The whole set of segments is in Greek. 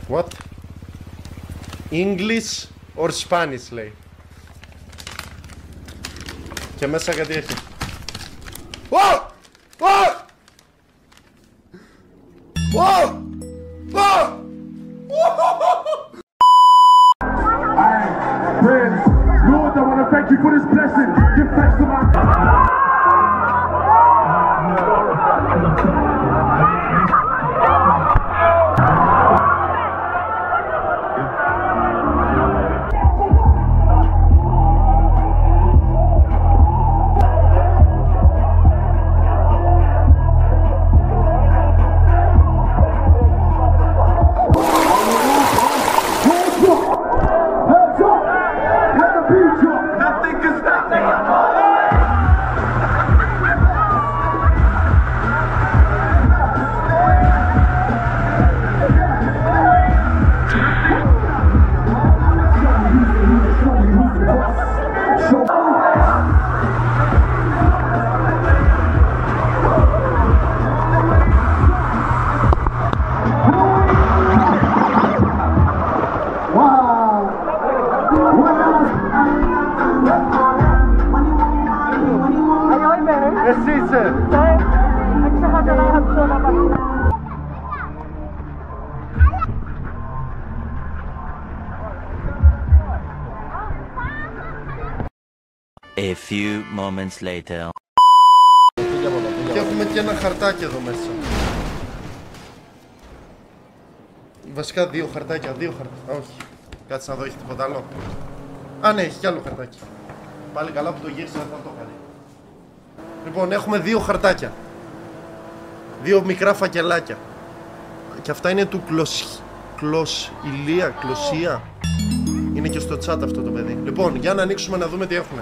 What? English or Spanish λέει. Και μέσα κάτι έχει. Wow! Wow! Wow! Wow! Friends, Lord, I want to thank you for this blessing. Give thanks to my... Εσύ είσαι! A few moments later. Και έχουμε και ένα χαρτάκι εδώ μέσα. Βασικά δύο χαρτάκια, όχι. Κάτσε να δω, έχει τίποτα άλλο. Α, ναι, έχει κι άλλο χαρτάκι. Πάλι καλά που το γύρισα, θα το κάνει. Λοιπόν, έχουμε δύο χαρτάκια. Δύο μικρά φακελάκια. Και αυτά είναι του Κλωσία. Είναι και στο chat αυτό το παιδί. Λοιπόν, για να ανοίξουμε να δούμε τι έχουμε.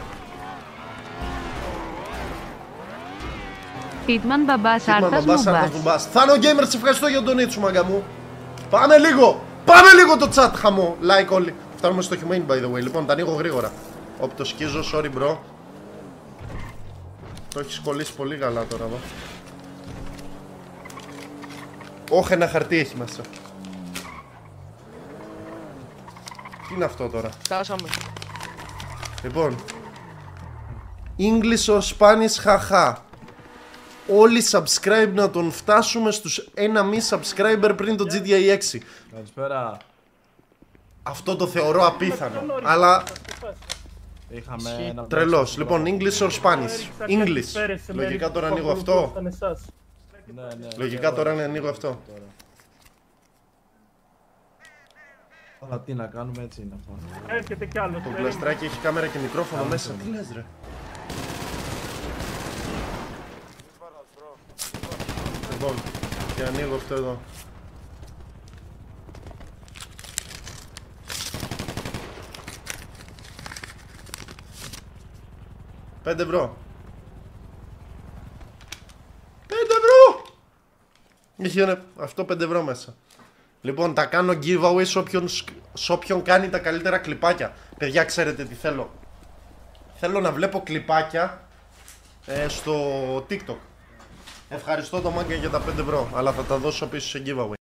Hitman Μπαμπάς Άρθας Μπουμπάς. Θάνο Gamer, σε ευχαριστώ για τον donate σου, μάγκα μου. Πάμε λίγο το chat, χαμό. Like όλοι. Φτάνουμε στο humane by the way. Λοιπόν, τα ανοίγω γρήγορα. Όπου το σκίζω, sorry bro. Το έχεις κολλήσει πολύ καλά τώρα εδώ. Όχι, ένα χαρτί έχει μέσα. Τι είναι αυτό τώρα? Φτάσαμε. Λοιπόν, English or Spanish, χαχά. Όλοι subscribe να τον φτάσουμε στους 1 μη subscriber πριν το GTA 6. Καλησπέρα. Αυτό το θεωρώ απίθανο, αλλά Είχαμε ένα τρελός. Λοιπόν, English or Spanish? English. Λογικά τώρα ανοίγω αυτό. Ναι. Λογικά τώρα ανοίγω αυτό. Αλλά τι να κάνουμε, έτσι είναι αυτό. Έρχεται κι άλλο. Το πλαστράκι έχει κάμερα και μικρόφωνο μέσα. Τι λες ρε? Λοιπόν, και ανοίγω αυτό εδώ. €5. 5 ευρώ! Είχε αυτό 5 ευρώ μέσα. Λοιπόν, τα κάνω giveaway σε όποιον κάνει τα καλύτερα κλιπάκια. Παιδιά, ξέρετε τι θέλω? Θέλω να βλέπω κλιπάκια στο TikTok. Ευχαριστώ το μάγκα για τα 5 ευρώ, αλλά θα τα δώσω πίσω σε giveaway.